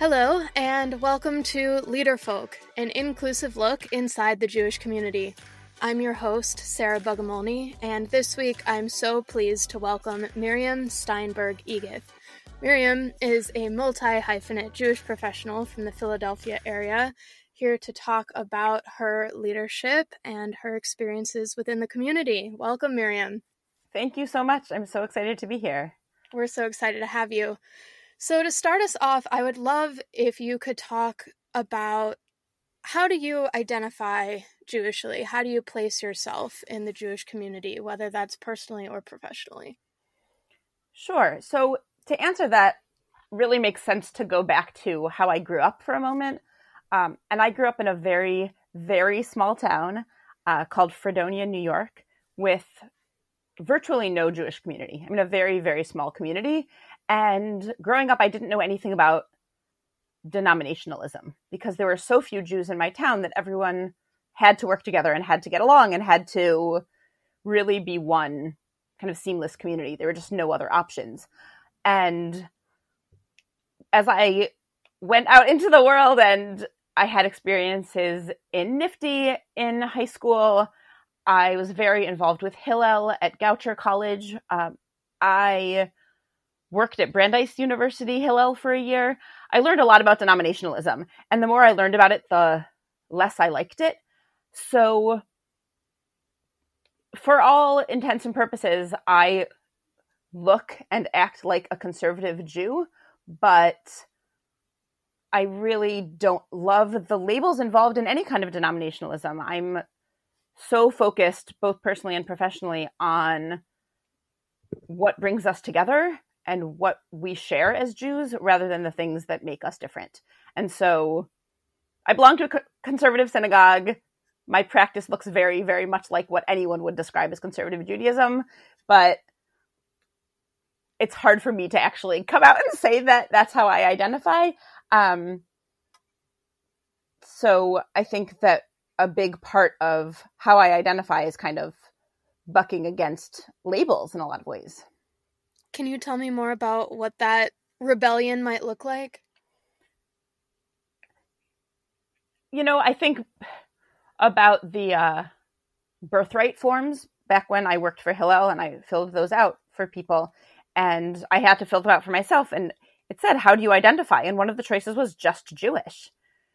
Hello, and welcome to Leaderfolk, an inclusive look inside the Jewish community. I'm your host, Sarah Bugamolny, and this week I'm so pleased to welcome Miriam Steinberg-Egeth. Miriam is a multi-hyphenate Jewish professional from the Philadelphia area, here to talk about her leadership and her experiences within the community. Welcome, Miriam. Thank you so much. I'm so excited to be here. We're so excited to have you. So to start us off, I would love if you could talk about how do you identify Jewishly? How do you place yourself in the Jewish community, whether that's personally or professionally? Sure. So to answer that really makes sense to go back to how I grew up for a moment. And I grew up in a very, very small town called Fredonia, New York, with virtually no Jewish community. I mean, a very, very small community. And growing up, I didn't know anything about denominationalism because there were so few Jews in my town that everyone had to work together and had to get along and had to really be one kind of seamless community. There were just no other options. And as I went out into the world and I had experiences in NIFTY in high school, I was very involved with Hillel at Goucher College. I worked at Brandeis University Hillel for a year. I learned a lot about denominationalism, and the more I learned about it, the less I liked it. So for all intents and purposes, I look and act like a conservative Jew, but I really don't love the labels involved in any kind of denominationalism. I'm so focused, both personally and professionally, on what brings us together and what we share as Jews rather than the things that make us different. And so I belong to a conservative synagogue. My practice looks very, very much like what anyone would describe as conservative Judaism, but it's hard for me to actually come out and say that that's how I identify. So I think that a big part of how I identify is kind of bucking against labels in a lot of ways. Can you tell me more about what that rebellion might look like? You know, I think about the birthright forms back when I worked for Hillel, and I filled those out for people, and I had to fill them out for myself, and it said, how do you identify? And one of the choices was just Jewish.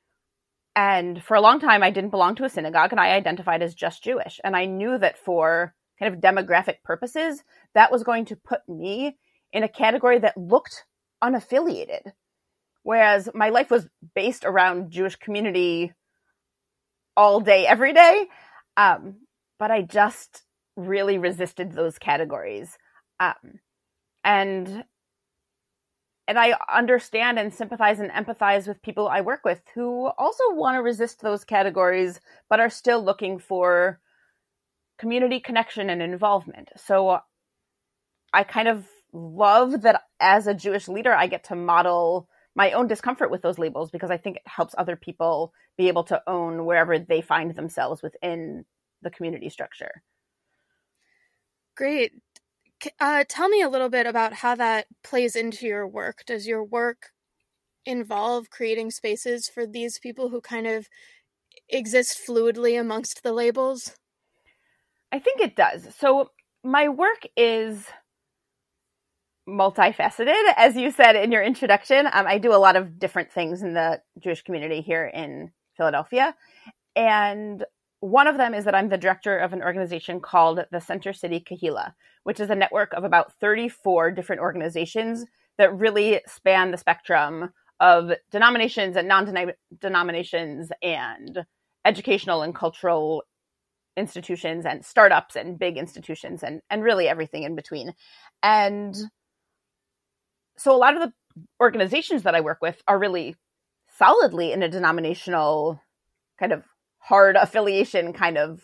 And for a long time, I didn't belong to a synagogue, and I identified as just Jewish. And I knew that for kind of demographic purposes, that was going to put me in a category that looked unaffiliated. Whereas my life was based around Jewish community all day, every day. But I just really resisted those categories. And I understand and sympathize and empathize with people I work with who also want to resist those categories, but are still looking for community connection and involvement. So I kind of love that as a Jewish leader, I get to model my own discomfort with those labels because I think it helps other people be able to own wherever they find themselves within the community structure. Great. Tell me a little bit about how that plays into your work. Does your work involve creating spaces for these people who kind of exist fluidly amongst the labels? I think it does. So my work is multifaceted, as you said in your introduction. I do a lot of different things in the Jewish community here in Philadelphia. And one of them is that I'm the director of an organization called the Center City Kahila, which is a network of about 34 different organizations that really span the spectrum of denominations and non-denominations and educational and cultural institutions and startups and big institutions and really everything in between. And so a lot of the organizations that I work with are really solidly in a denominational kind of hard affiliation kind of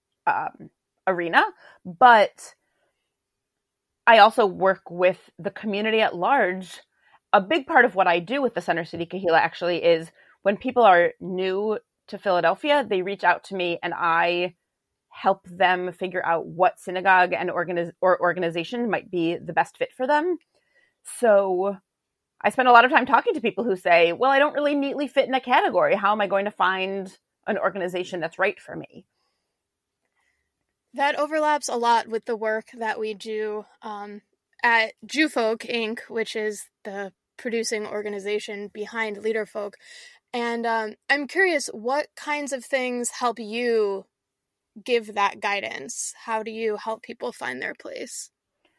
arena. But I also work with the community at large. A big part of what I do with the Center City Kahila actually is when people are new to Philadelphia, they reach out to me and I help them figure out what synagogue and organization might be the best fit for them. So I spend a lot of time talking to people who say, well, I don't really neatly fit in a category. How am I going to find an organization that's right for me? That overlaps a lot with the work that we do at Jewfolk Inc., which is the producing organization behind Leaderfolk. And I'm curious, what kinds of things help you give that guidance? How do you help people find their place?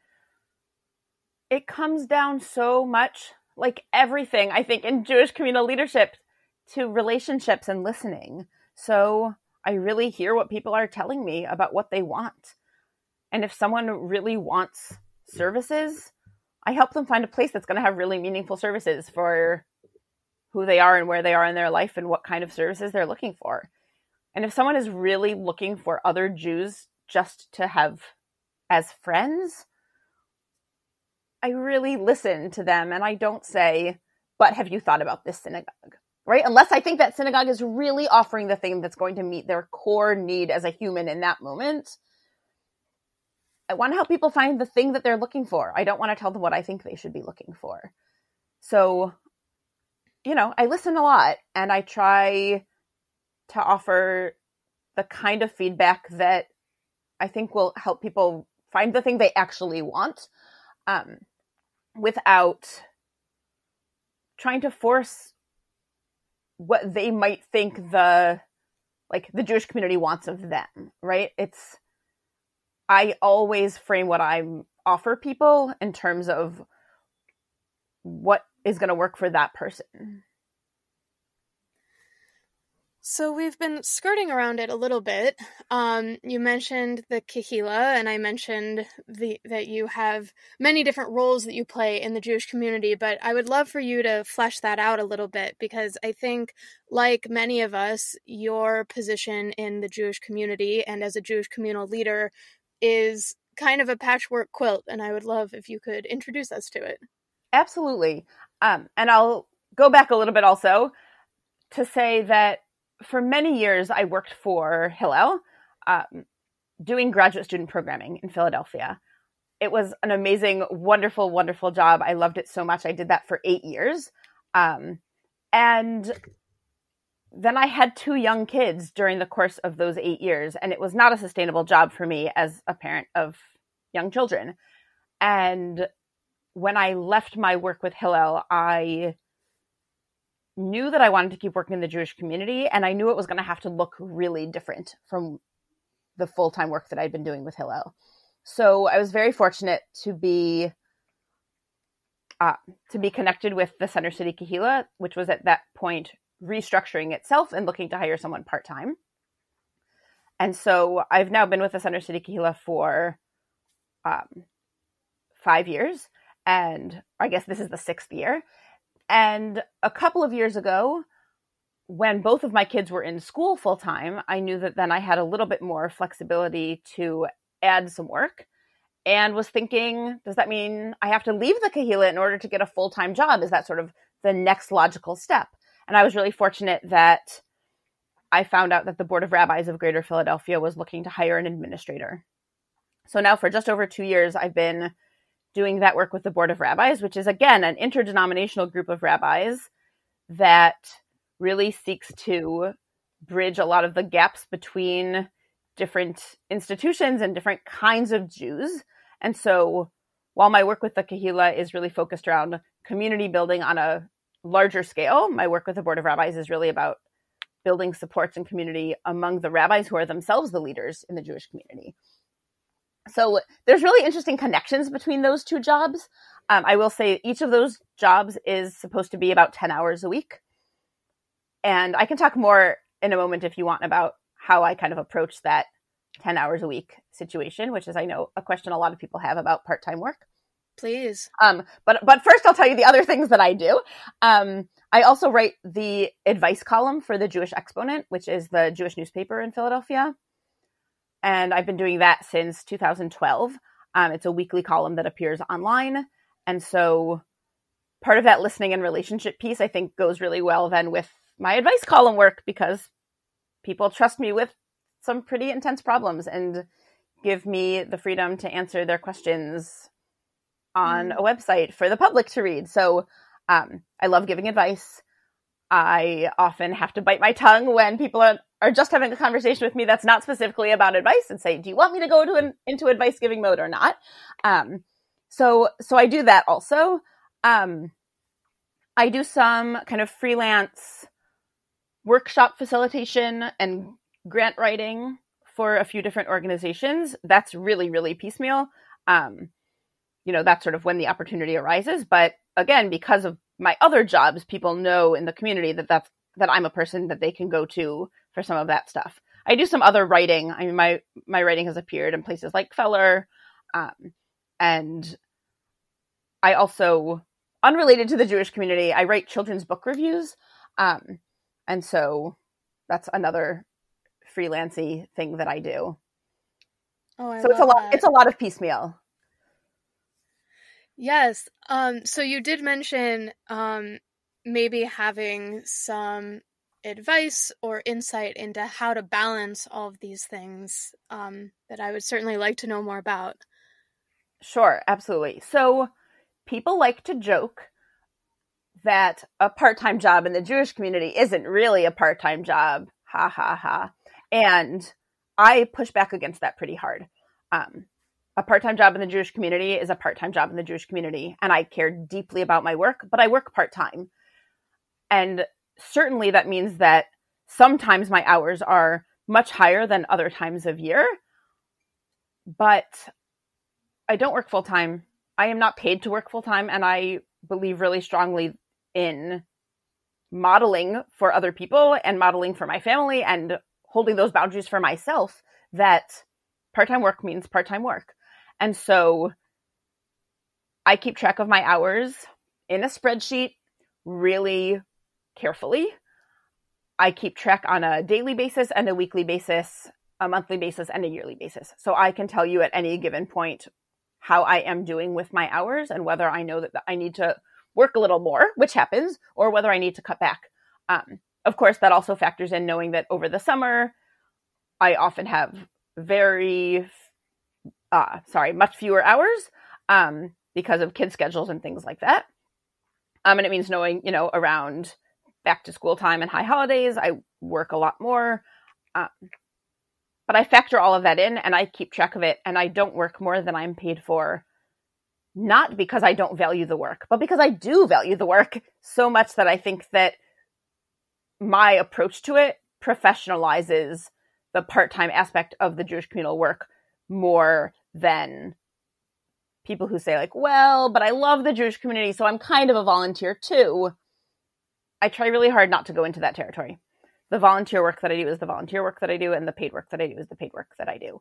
It comes down so much, like everything, I think, in Jewish communal leadership, to relationships and listening. So I really hear what people are telling me about what they want. And if someone really wants services, I help them find a place that's going to have really meaningful services for who they are and where they are in their life and what kind of services they're looking for. And if someone is really looking for other Jews just to have as friends, I really listen to them, and I don't say, but have you thought about this synagogue? Right? Unless I think that synagogue is really offering the thing that's going to meet their core need as a human in that moment. I want to help people find the thing that they're looking for. I don't want to tell them what I think they should be looking for. So, I listen a lot, and I try to offer the kind of feedback that I think will help people find the thing they actually want, without trying to force what they might think the Jewish community wants of them, right? I always frame what I offer people in terms of what is going to work for that person. So we've been skirting around it a little bit. You mentioned the kahila, and I mentioned that you have many different roles that you play in the Jewish community, but I would love for you to flesh that out a little bit, because I think, like many of us, your position in the Jewish community and as a Jewish communal leader is kind of a patchwork quilt, and I would love if you could introduce us to it. Absolutely. And I'll go back a little bit also to say that for many years, I worked for Hillel, doing graduate student programming in Philadelphia. It was an amazing, wonderful, wonderful job. I loved it so much. I did that for 8 years. And then I had 2 young kids during the course of those 8 years, and it was not a sustainable job for me as a parent of young children. And when I left my work with Hillel, I knew that I wanted to keep working in the Jewish community, and I knew it was going to have to look really different from the full-time work that I'd been doing with Hillel. So I was very fortunate to be connected with the Center City Kahila, which was at that point restructuring itself and looking to hire someone part-time. And so I've now been with the Center City Kahila for 5 years, and I guess this is the 6th year. And a couple of years ago, when both of my kids were in school full-time, I knew that then I had a little bit more flexibility to add some work, and was thinking, does that mean I have to leave the Kahila in order to get a full-time job? Is that sort of the next logical step? And I was really fortunate that I found out that the Board of Rabbis of Greater Philadelphia was looking to hire an administrator. So now for just over 2 years, I've been doing that work with the Board of Rabbis, which is, again, an interdenominational group of rabbis that really seeks to bridge a lot of the gaps between different institutions and different kinds of Jews. And so while my work with the Kahila is really focused around community building on a larger scale, my work with the Board of Rabbis is really about building supports and community among the rabbis who are themselves the leaders in the Jewish community. So there's really interesting connections between those 2 jobs. I will say each of those jobs is supposed to be about 10 hours a week. And I can talk more in a moment if you want about how I kind of approach that 10 hours a week situation, which is, I know, a question a lot of people have about part-time work. Please. But first I'll tell you the other things that I do. I also write the advice column for the Jewish Exponent, which is the Jewish newspaper in Philadelphia. And I've been doing that since 2012. It's a weekly column that appears online. And so part of that listening and relationship piece, I think, goes really well then with my advice column work, because people trust me with some pretty intense problems and give me the freedom to answer their questions on a website for the public to read. So I love giving advice. I often have to bite my tongue when people are just having a conversation with me that's not specifically about advice and say, do you want me to go into advice giving mode or not? So I do that also. I do some kind of freelance workshop facilitation and grant writing for a few different organizations. That's really, really piecemeal. That's sort of when the opportunity arises. But again, because of my other jobs, people know in the community that I'm a person that they can go to for some of that stuff. I do some other writing. I mean, my writing has appeared in places like Feller. And I also, unrelated to the Jewish community, I write children's book reviews. And so that's another freelancey thing that I do. Oh, so it's a lot of piecemeal. Yes. So you did mention maybe having some advice or insight into how to balance all of these things that I would certainly like to know more about. Sure, absolutely. So people like to joke that a part-time job in the Jewish community isn't really a part-time job. Ha, ha, ha. And I push back against that pretty hard. A part-time job in the Jewish community is a part-time job in the Jewish community, and I care deeply about my work, but I work part-time. And certainly that means that sometimes my hours are much higher than other times of year, but I don't work full-time. I am not paid to work full-time, and I believe really strongly in modeling for other people and modeling for my family and holding those boundaries for myself that part-time work means part-time work. And so I keep track of my hours in a spreadsheet really carefully. I keep track on a daily basis and a weekly basis, a monthly basis and a yearly basis. So I can tell you at any given point how I am doing with my hours and whether I know that I need to work a little more, which happens, or whether I need to cut back. Of course, that also factors in knowing that over the summer, I often have much fewer hours because of kids' schedules and things like that. And it means knowing, around back to school time and high holidays, I work a lot more. But I factor all of that in and I keep track of it, and I don't work more than I'm paid for, not because I don't value the work, but because I do value the work so much that I think that my approach to it professionalizes the part-time aspect of the Jewish communal work more than people who say like, well, but I love the Jewish community, so I'm kind of a volunteer too. I try really hard not to go into that territory. The volunteer work that I do is the volunteer work that I do, and the paid work that I do is the paid work that I do.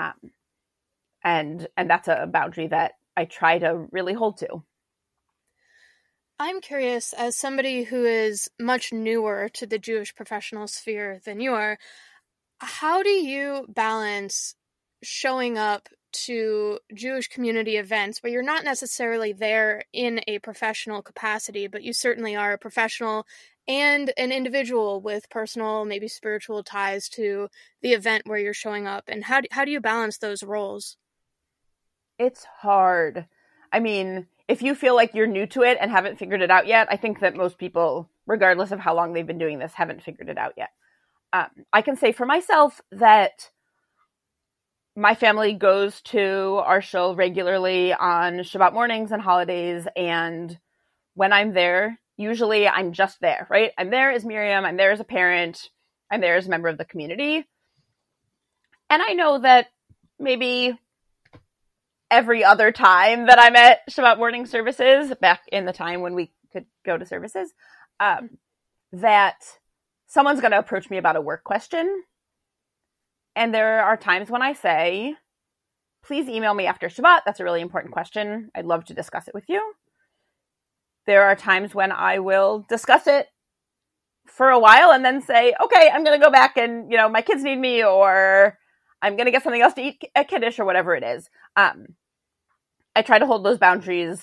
And that's a boundary that I try to really hold to. I'm curious, as somebody who is much newer to the Jewish professional sphere than you are, how do you balance showing up to Jewish community events where you're not necessarily there in a professional capacity, but you certainly are a professional and an individual with personal, maybe spiritual ties to the event where you're showing up? And how do you balance those roles? It's hard. I mean, if you feel like you're new to it and haven't figured it out yet, I think that most people, regardless of how long they've been doing this, haven't figured it out yet. I can say for myself that my family goes to our shul regularly on Shabbat mornings and holidays, and when I'm there, usually I'm just there, right? I'm there as Miriam, I'm there as a parent, I'm there as a member of the community. And I know that maybe every other time that I'm at Shabbat morning services, back in the time when we could go to services, that someone's going to approach me about a work question. And there are times when I say, please email me after Shabbat. That's a really important question. I'd love to discuss it with you. There are times when I will discuss it for a while and then say, okay, I'm going to go back and, my kids need me, or I'm going to get something else to eat at Kiddush, or whatever it is. I try to hold those boundaries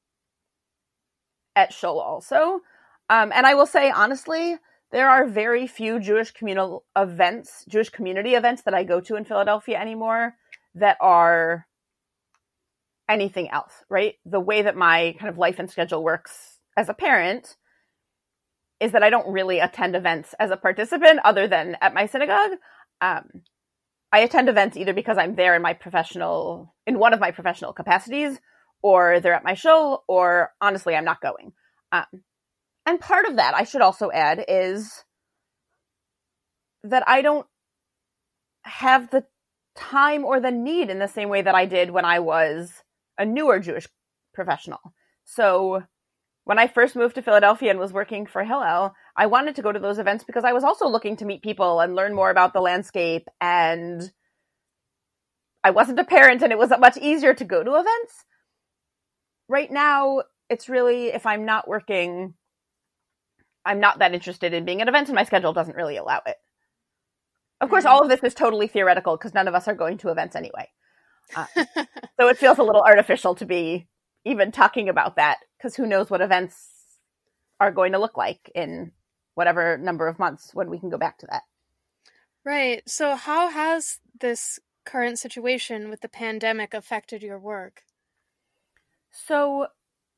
at shul also. And I will say, honestly, there are very few Jewish community events that I go to in Philadelphia anymore that are anything else, right? The way that my kind of life and schedule works, as a parent is that I don't really attend events as a participant other than at my synagogue. I attend events either because I'm there in one of my professional capacities, or they're at my shul, or honestly, I'm not going. And part of that, I should also add, is that I don't have the time or the need in the same way that I did when I was a newer Jewish professional. So when I first moved to Philadelphia and was working for Hillel, I wanted to go to those events because I was also looking to meet people and learn more about the landscape, and I wasn't a parent and it was much easier to go to events. Right now, it's really, if I'm not working, I'm not that interested in being at events, and my schedule doesn't really allow it. Of course, all of this is totally theoretical because none of us are going to events anyway. So it feels a little artificial to be even talking about that, because who knows what events are going to look like in whatever number of months when we can go back to that. Right. So how has this current situation with the pandemic affected your work? So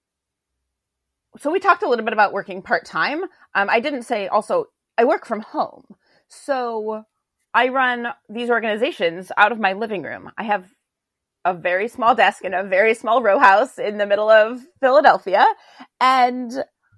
we talked a little bit about working part-time. I didn't say also, I work from home. So I run these organizations out of my living room. I have a very small desk in a very small row house in the middle of Philadelphia. And,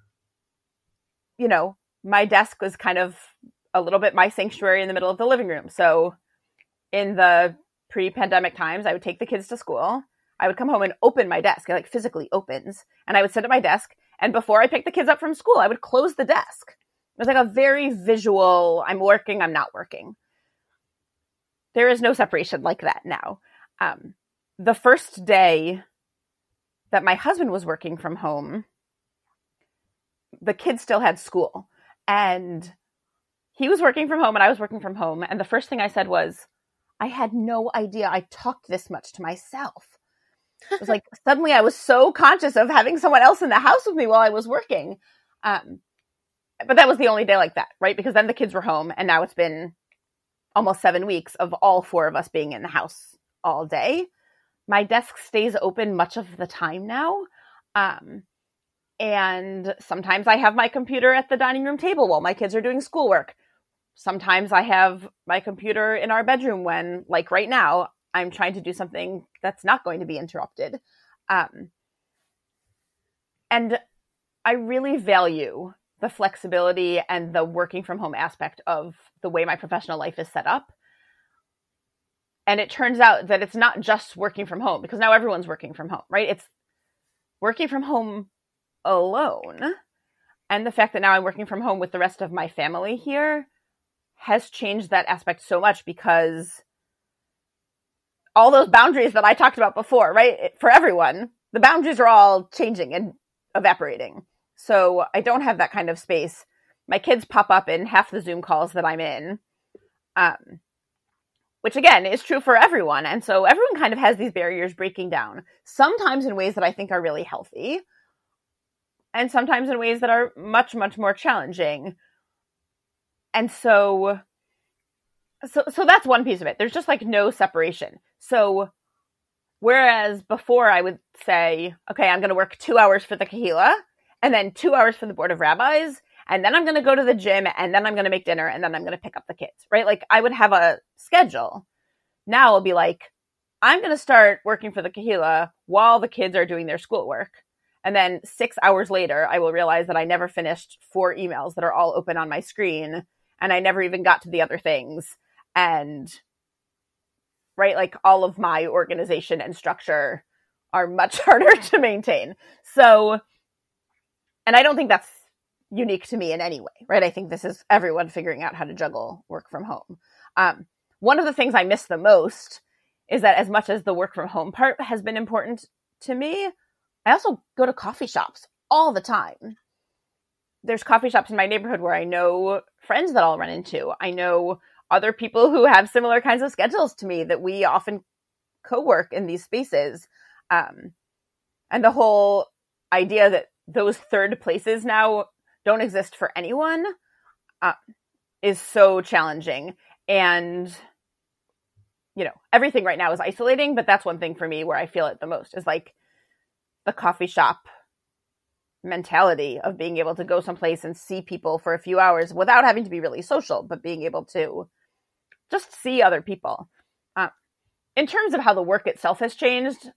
my desk was kind of a little bit my sanctuary in the middle of the living room. So in the pre-pandemic times, I would take the kids to school. I would come home and open my desk. It like physically opens. And I would sit at my desk. And before I picked the kids up from school, I would close the desk. It was like a very visual, I'm working, I'm not working. There is no separation like that now. The first day that my husband was working from home, the kids still had school. And he was working from home and I was working from home. And the first thing I said was, I had no idea I talked this much to myself. It was like, suddenly I was so conscious of having someone else in the house with me while I was working. But that was the only day like that, right? Because then the kids were home, and now it's been almost 7 weeks of all 4 of us being in the house all day. My desk stays open much of the time now. And sometimes I have my computer at the dining room table while my kids are doing schoolwork. Sometimes I have my computer in our bedroom when, like right now, I'm trying to do something that's not going to be interrupted. And I really value the flexibility and the working from home aspect of the way my professional life is set up. And it turns out that it's not just working from home, because now everyone's working from home, right? It's working from home alone. And the fact that now I'm working from home with the rest of my family here has changed that aspect so much, because all those boundaries that I talked about before, right? For everyone, the boundaries are all changing and evaporating. So I don't have that kind of space. My kids pop up in half the Zoom calls that I'm in, which again is true for everyone. And so everyone kind of has these barriers breaking down, sometimes in ways that I think are really healthy, and sometimes in ways that are much, much more challenging. And so that's one piece of it. There's just like no separation. So whereas before I would say, okay, I'm going to work 2 hours for the Kahila, and then 2 hours for the Board of Rabbis, and then I'm going to go to the gym, and then I'm going to make dinner, and then I'm going to pick up the kids, right? Like I would have a schedule. Now I'll be like, I'm going to start working for the Kahila while the kids are doing their schoolwork. And then 6 hours later, I will realize that I never finished 4 emails that are all open on my screen, and I never even got to the other things. And right, like all of my organization and structure are much harder to maintain. So, and I don't think that's unique to me in any way, right? I think this is everyone figuring out how to juggle work from home. One of the things I miss the most is that as much as the work from home part has been important to me, I also go to coffee shops all the time. There's coffee shops in my neighborhood where I know friends that I'll run into. I know other people who have similar kinds of schedules to me that we often co-work in these spaces. And the whole idea that those third places now don't exist for anyone is so challenging. And, everything right now is isolating, but that's one thing for me where I feel it the most is like the coffee shop mentality of being able to go someplace and see people for a few hours without having to be really social, but being able to just see other people. In terms of how the work itself has changed,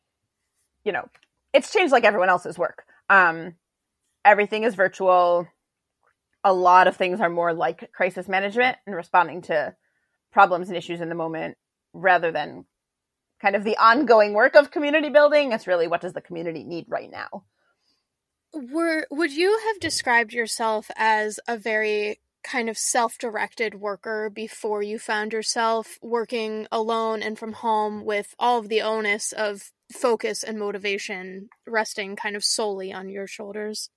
it's changed like everyone else's work. Everything is virtual. A lot of things are more like crisis management and responding to problems and issues in the moment rather than kind of the ongoing work of community building. It's really, what does the community need right now? Would you have described yourself as a very kind of self-directed worker before you found yourself working alone and from home with all of the onus of focus and motivation resting kind of solely on your shoulders?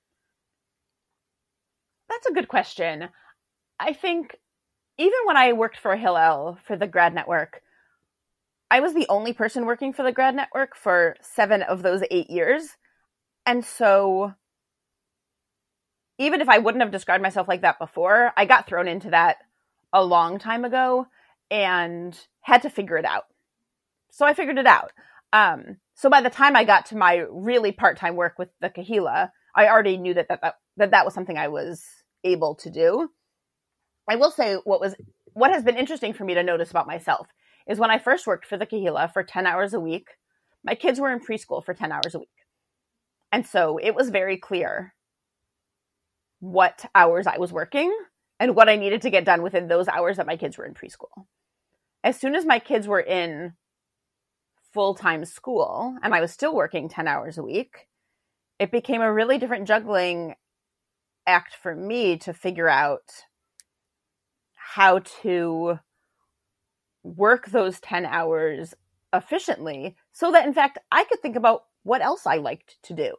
That's a good question. I think even when I worked for Hillel for the grad network, I was the only person working for the grad network for 7 of those 8 years. And so even if I wouldn't have described myself like that before, I got thrown into that a long time ago and had to figure it out. So I figured it out. So by the time I got to my really part-time work with the Kahila, I already knew that was something I was able to do. I will say what has been interesting for me to notice about myself is when I first worked for the Kahila for 10 hours a week, my kids were in preschool for 10 hours a week. And so it was very clear what hours I was working and what I needed to get done within those hours that my kids were in preschool. As soon as my kids were in full-time school and I was still working 10 hours a week, it became a really different juggling act for me to figure out how to work those 10 hours efficiently so that, in fact, I could think about what else I liked to do.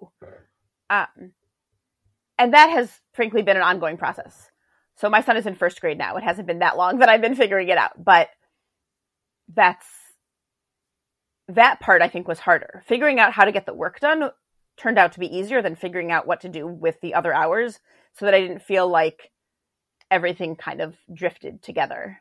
And that has, frankly, been an ongoing process. So my son is in first grade now. It hasn't been that long that I've been figuring it out. But that part, I think, was harder. Figuring out how to get the work done turned out to be easier than figuring out what to do with the other hours so that I didn't feel like everything kind of drifted together.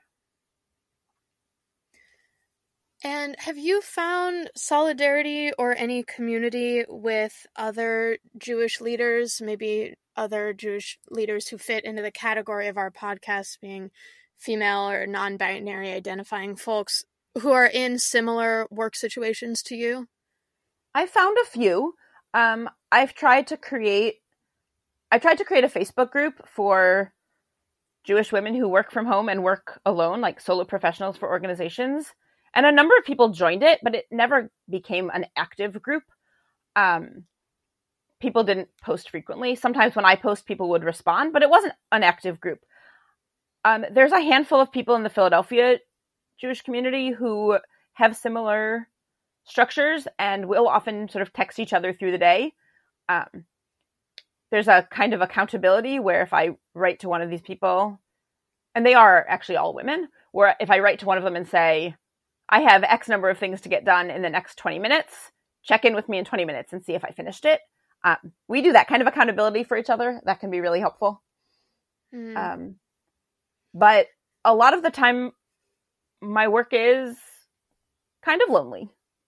And have you found solidarity or any community with other Jewish leaders, maybe other Jewish leaders who fit into the category of our podcast being female or non-binary identifying folks who are in similar work situations to you? I found a few. I've tried to create a Facebook group for Jewish women who work from home and work alone, like solo professionals for organizations. And a number of people joined it, but it never became an active group. People didn't post frequently. Sometimes when I post, people would respond, but it wasn't an active group. There's a handful of people in the Philadelphia Jewish community who have similar structures and will often sort of text each other through the day. There's a kind of accountability where if I write to one of these people, and they are actually all women, where if I write to one of them and say, I have X number of things to get done in the next 20 minutes, check in with me in 20 minutes and see if I finished it. We do that kind of accountability for each other. That can be really helpful. But a lot of the time, my work is kind of lonely.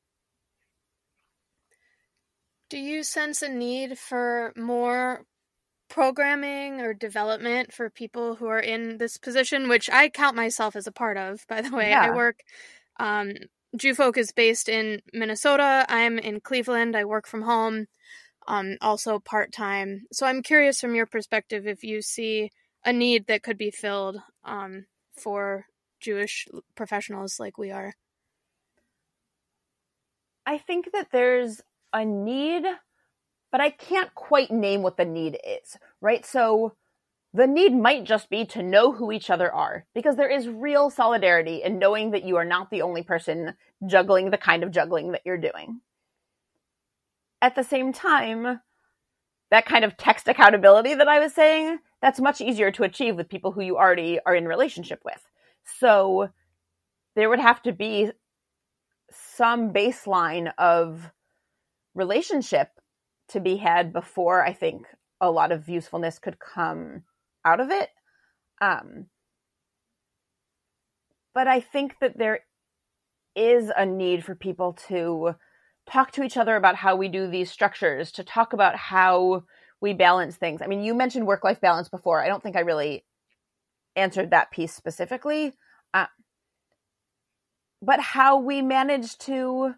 Do you sense a need for more programming or development for people who are in this position, which I count myself as a part of, by the way? Yeah. I work, JewFolk is based in Minnesota. I'm in Cleveland. I work from home, also part-time. So I'm curious from your perspective if you see a need that could be filled for Jewish professionals like we are. I think that there's a need, but I can't quite name what the need is, right? So the need might just be to know who each other are, because there is real solidarity in knowing that you are not the only person juggling the kind of juggling that you're doing. At the same time, that kind of text accountability that I was saying, that's much easier to achieve with people who you already are in relationship with. So there would have to be some baseline of relationship to be had before I think a lot of usefulness could come out of it. But I think that there is a need for people to talk to each other about how we do these structures, to talk about how we balance things. I mean, you mentioned work-life balance before. I don't think I really answered that piece specifically. But how we manage to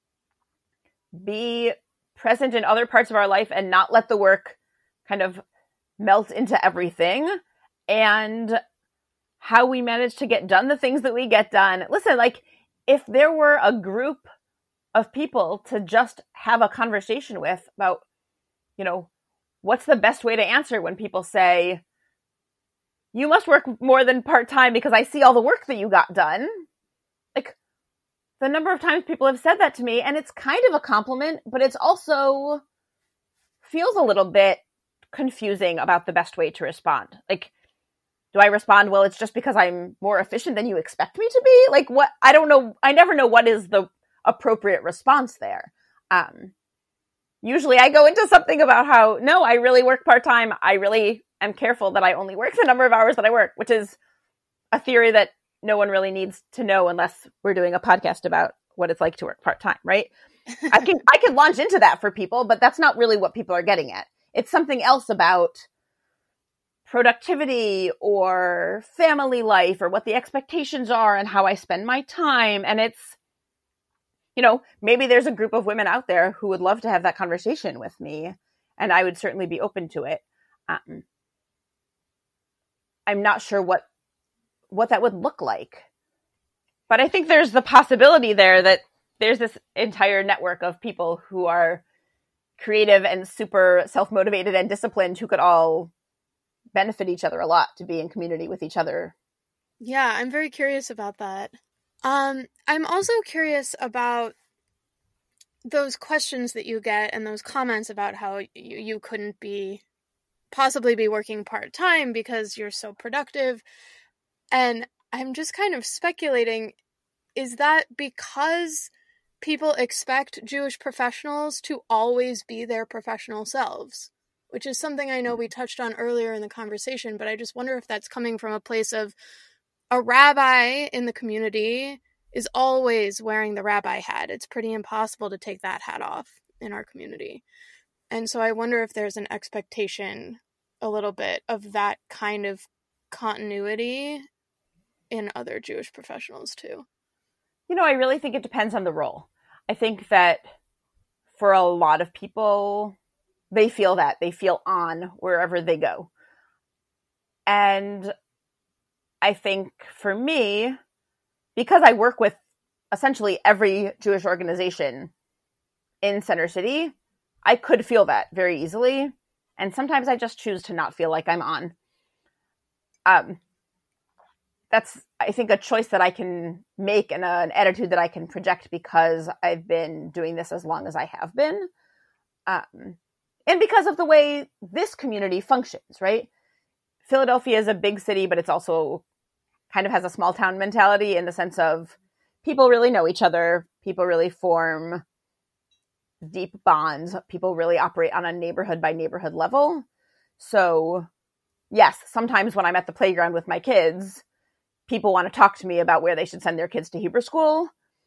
be present in other parts of our life and not let the work kind of melt into everything, and how we manage to get done the things that we get done. Listen, like, if there were a group of people to just have a conversation with about, you know, what's the best way to answer when people say, you must work more than part-time because I see all the work that you got done. Like, the number of times people have said that to me, and it's kind of a compliment, but it's also feels a little bit confusing about the best way to respond. Like, do I respond, well, it's just because I'm more efficient than you expect me to be? Like, what? I don't know. I never know what is the appropriate response there. Usually I go into something about how, no, I really work part-time. I really am careful that I only work the number of hours that I work, which is a theory that no one really needs to know unless we're doing a podcast about what it's like to work part-time, right? I can launch into that for people, but that's not really what people are getting at. It's something else about productivity or family life or what the expectations are and how I spend my time. And it's, you know, maybe there's a group of women out there who would love to have that conversation with me, and I would certainly be open to it. I'm not sure what that would look like, but I think there's the possibility there that there's this entire network of people who are creative and super self-motivated and disciplined who could all benefit each other a lot to be in community with each other. Yeah, I'm very curious about that. I'm also curious about those questions that you get and those comments about how you couldn't possibly be working part-time because you're so productive. And I'm just kind of speculating, is that because people expect Jewish professionals to always be their professional selves? Which is something I know we touched on earlier in the conversation, but I just wonder if that's coming from a place of a rabbi in the community is always wearing the rabbi hat. It's pretty impossible to take that hat off in our community. And so I wonder if there's an expectation a little bit of that kind of continuity in other Jewish professionals too. You know, I really think it depends on the role. I think that for a lot of people, they feel on wherever they go. And I think for me, because I work with essentially every Jewish organization in Center City, I could feel that very easily. And sometimes I just choose to not feel like I'm on. That's, I think, a choice that I can make and an attitude that I can project because I've been doing this as long as I have been. And because of the way this community functions, right? Philadelphia is a big city, but it's also kind of has a small town mentality in the sense of people really know each other. People really form deep bonds. People really operate on a neighborhood by neighborhood level. So yes, sometimes when I'm at the playground with my kids, people want to talk to me about where they should send their kids to Hebrew school.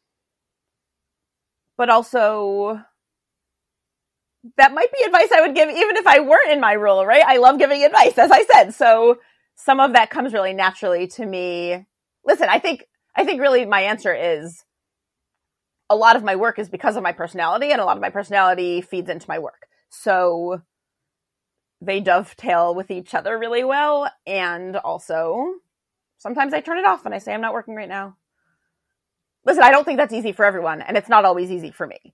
But also, that might be advice I would give even if I weren't in my role, right? I love giving advice, as I said. So some of that comes really naturally to me. Listen, I think really my answer is a lot of my work is because of my personality, and a lot of my personality feeds into my work. So they dovetail with each other really well. And also, sometimes I turn it off and I say, I'm not working right now. Listen, I don't think that's easy for everyone, and it's not always easy for me.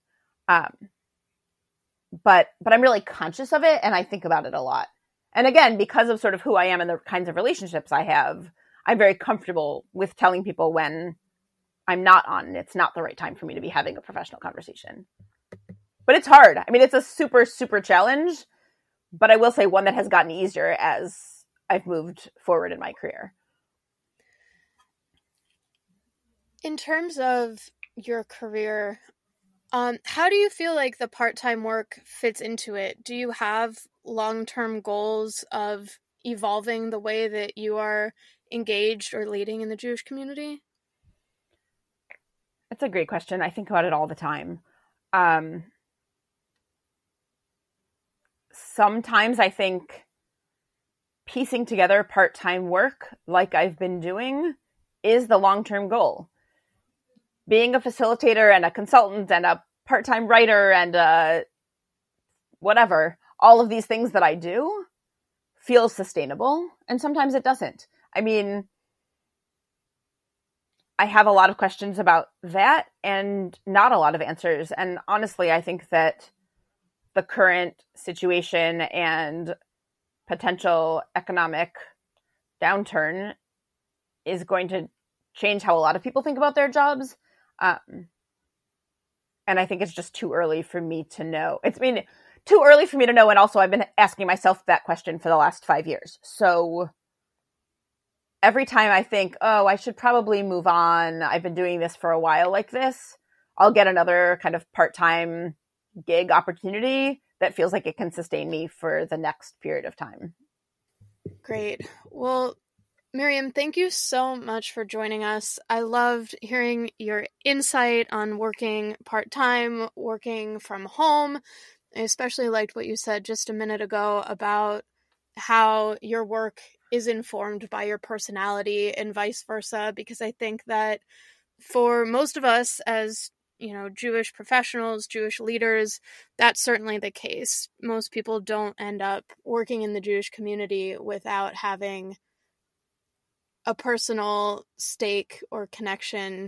But I'm really conscious of it, and I think about it a lot. And again, because of sort of who I am and the kinds of relationships I have, I'm very comfortable with telling people when I'm not on and it's not the right time for me to be having a professional conversation. But it's hard. I mean, it's a super, super challenge, but I will say one that has gotten easier as I've moved forward in my career. In terms of your career, how do you feel like the part-time work fits into it? Do you have long-term goals of evolving the way that you are engaged or leading in the Jewish community? That's a great question. I think about it all the time. Sometimes I think piecing together part-time work like I've been doing is the long-term goal. Being a facilitator and a consultant and a part-time writer and whatever, all of these things that I do feels sustainable, and sometimes it doesn't. I mean, I have a lot of questions about that and not a lot of answers. And honestly, I think that the current situation and potential economic downturn is going to change how a lot of people think about their jobs. And I think it's just too early for me to know. Too early for me to know. And also I've been asking myself that question for the last 5 years. So every time I think, oh, I should probably move on, I've been doing this for a while like this, I'll get another kind of part-time gig opportunity that feels like it can sustain me for the next period of time. Great. Well, Miriam, thank you so much for joining us. I loved hearing your insight on working part-time, working from home. I especially liked what you said just a minute ago about how your work is informed by your personality and vice versa, because I think that for most of us as, Jewish professionals, Jewish leaders, that's certainly the case. Most people don't end up working in the Jewish community without having a personal stake or connection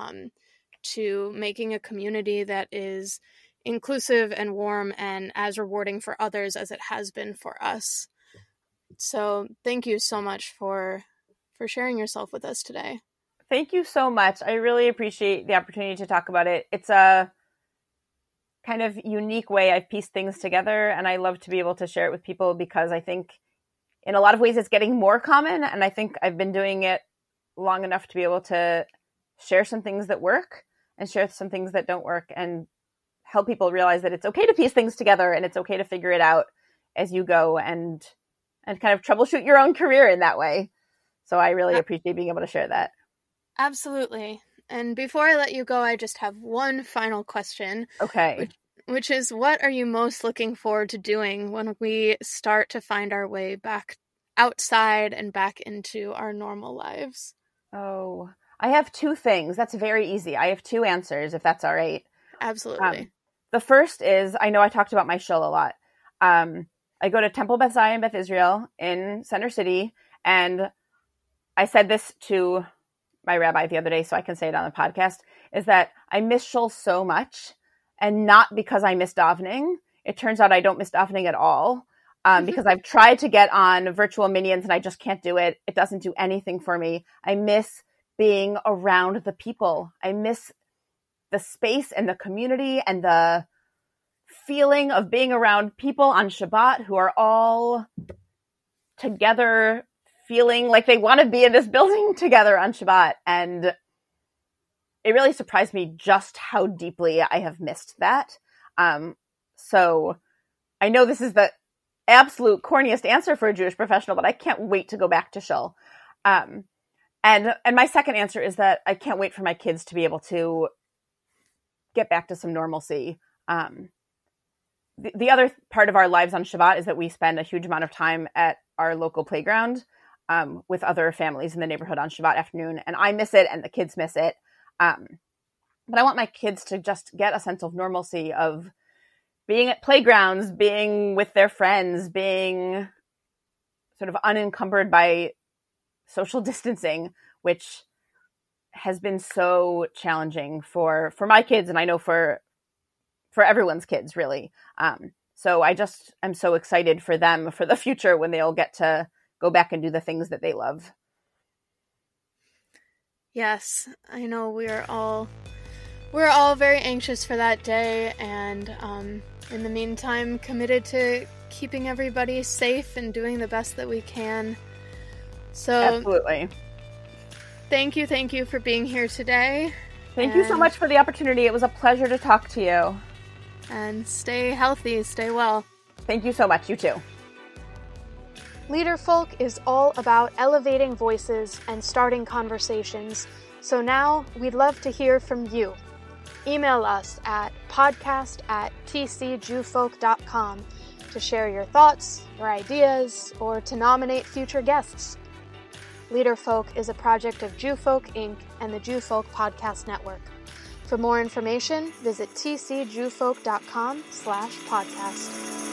to making a community that is inclusive and warm and as rewarding for others as it has been for us. So thank you so much for sharing yourself with us today. Thank you so much. I really appreciate the opportunity to talk about it. It's a kind of unique way I've pieced things together, and I love to be able to share it with people because I think in a lot of ways it's getting more common, and I think I've been doing it long enough to be able to share some things that work and share some things that don't work and help people realize that it's okay to piece things together and it's okay to figure it out as you go and kind of troubleshoot your own career in that way. So I really appreciate being able to share that. Absolutely. And before I let you go, I just have one final question. Okay. Which is, what are you most looking forward to doing when we start to find our way back outside and back into our normal lives? Oh, I have two things. That's very easy. I have two answers, if that's all right. Absolutely. The first is, I know I talked about my shul a lot. I go to Temple Beth Zion Beth Israel in Center City, and I said this to my rabbi the other day, so I can say it on the podcast, is that I miss shul so much, and not because I miss davening. It turns out I don't miss davening at all, because I've tried to get on virtual minions and I just can't do it. It doesn't do anything for me. I miss being around the people. I miss the space and the community and the feeling of being around people on Shabbat who are all together, feeling like they want to be in this building together on Shabbat. And it really surprised me just how deeply I have missed that. So I know this is the absolute corniest answer for a Jewish professional, but I can't wait to go back to shul. And my second answer is that I can't wait for my kids to be able to get back to some normalcy. The other part of our lives on Shabbat is that we spend a huge amount of time at our local playground with other families in the neighborhood on Shabbat afternoon. And I miss it and the kids miss it. But I want my kids to just get a sense of normalcy of being at playgrounds, being with their friends, being sort of unencumbered by social distancing, which has been so challenging for my kids. And I know for everyone's kids, really. So I'm so excited for them for the future when they'll get to go back and do the things that they love. Yes, I know we're all very anxious for that day, and in the meantime, committed to keeping everybody safe and doing the best that we can. So absolutely. Thank you for being here today. Thank you so much for the opportunity. It was a pleasure to talk to you. And stay healthy, stay well. Thank you so much. You too. Leaderfolk is all about elevating voices and starting conversations. So now we'd love to hear from you. email us at podcast@tcjewfolk.com to share your thoughts, your ideas, or to nominate future guests. Leaderfolk is a project of Jewfolk Inc. and the Jewfolk Podcast Network. For more information, visit tcjewfolk.com/podcast.